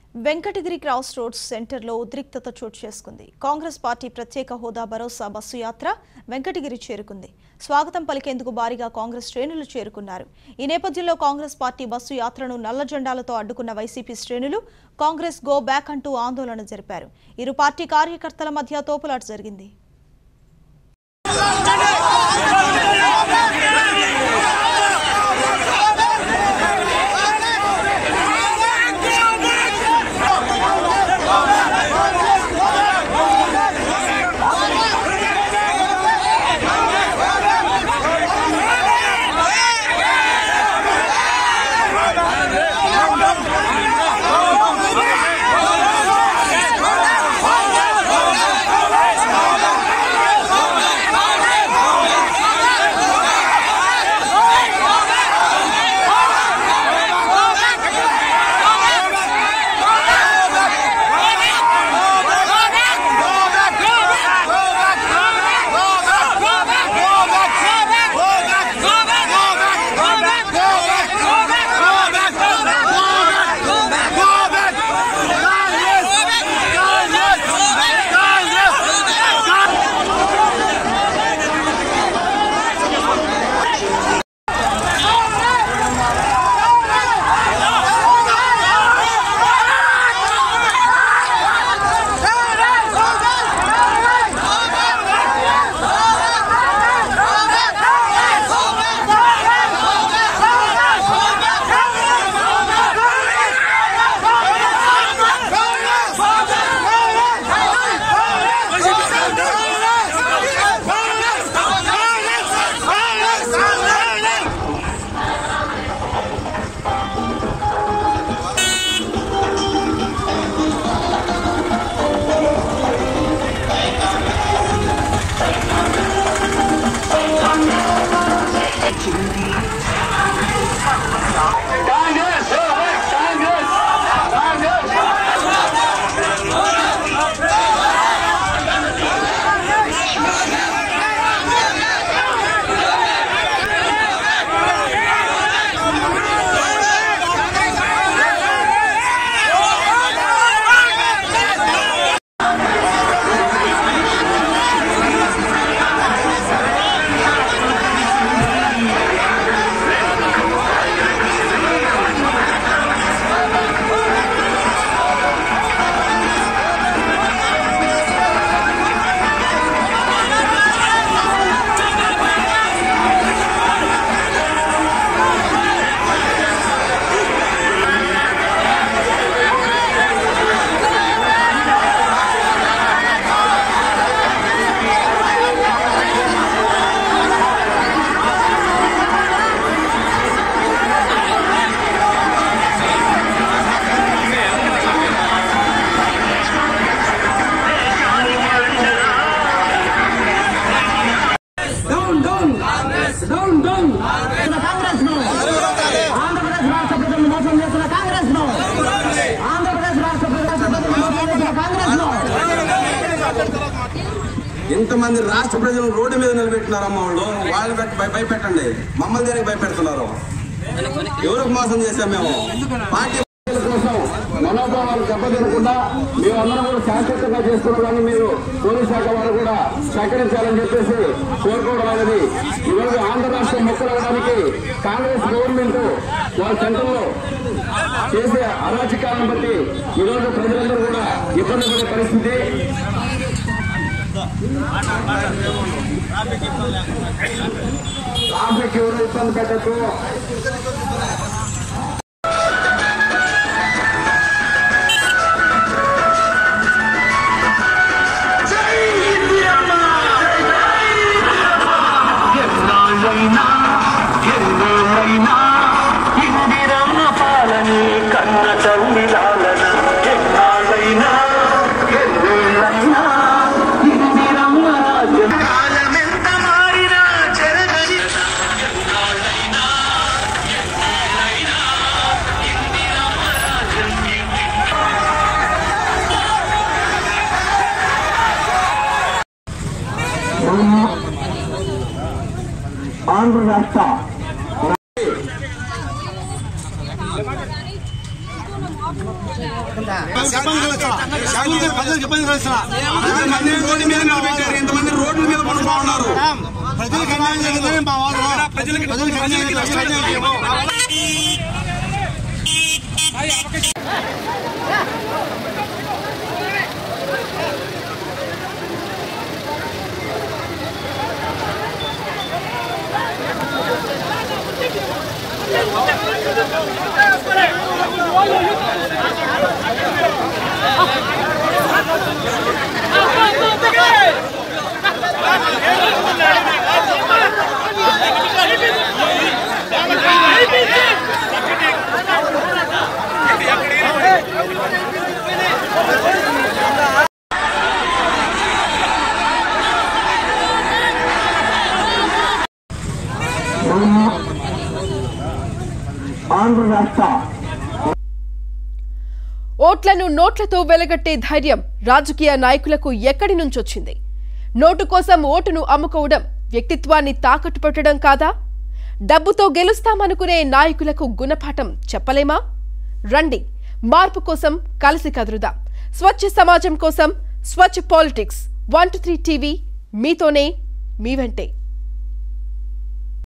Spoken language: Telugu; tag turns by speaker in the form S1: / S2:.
S1: వెంకటగిరి క్రాస్ రోడ్స్ సెంటర్లో ఉద్రిక్తత చోటు చేసుకుంది. కాంగ్రెస్ పార్టీ ప్రత్యేక హోదా భరోసా బస్సు యాత్ర వెంకటగిరి చేరుకుంది. స్వాగతం పలికేందుకు భారీగా కాంగ్రెస్ శ్రేణులు చేరుకున్నారు. ఈ నేపథ్యంలో కాంగ్రెస్ పార్టీ బస్సు యాత్రను నల్ల జెండాలతో అడ్డుకున్న వైసీపీ శ్రేణులు కాంగ్రెస్ గో బ్యాక్ అంటూ ఆందోళన జరిపారు. ఇరు పార్టీ కార్యకర్తల మధ్య తోపులాట జరిగింది.
S2: ఇంతమంది రాష్ట్ర ప్రజలు రోడ్డు మీద నిలబెట్టినారమ్మ వాళ్ళు భయపెట్టండి. మమ్మల్ని దేనికి భయపెడుతున్నారు? ఎవరికి మోసం చేశాం మేము? పార్టీ కోసం మనోభావాలు దెబ్బతినకుండా మేమందరం కూడా శాశ్వతంగా చేసుకోవడానికి మీరు పోలీస్ శాఖ వారు కూడా సహకరించాలని చెప్పేసి కోరుకోవడం అనేది ఈరోజు ఆంధ్ర రాష్ట్రం మొక్కలవడానికి కాంగ్రెస్ గవర్నమెంట్ వాళ్ళ సెంటర్లో చేసే అరాచకాలను బట్టి ఈరోజు ప్రజలందరూ కూడా ఇబ్బంది పడే పరిస్థితి. ట్రాఫిక్ ఎవరు ఇబ్బంది పెట్టచ్చు.
S3: ఇందిరమ్మ పాలని కన్న తల్లి లాలన ఎన్నాళ్ళైనా ఎన్నేళ్ళైనా ఇందిరమ్మ రాజ్యం కాలమెంత మారినా చెరగని ఎన్నాళ్ళైనా ఇందిరమ్మ రాజ్యం.
S2: ఆంధ్ర రాష్ట్ర ఇంతమంది రోడ్ల మీద పడుతూ ఉన్నారు.
S4: ఓట్లను నోట్లతో వెలగట్టే ధైర్యం రాజకీయ నాయకులకు ఎక్కడి నుంచొచ్చింది? నోటు కోసం ఓటును అమ్ముకోవడం వ్యక్తిత్వాన్ని తాకట్టు పెట్టడం కాదా? డబ్బుతో గెలుస్తామనుకునే నాయకులకు గుణపాఠం చెప్పలేమా? రండి, మార్పు కోసం కలిసి కదురుదాం. స్వచ్ఛ సమాజం కోసం స్వచ్ఛ పాలిటిక్స్ 1-3 టీవీ మీతోనే, మీ వెంటే.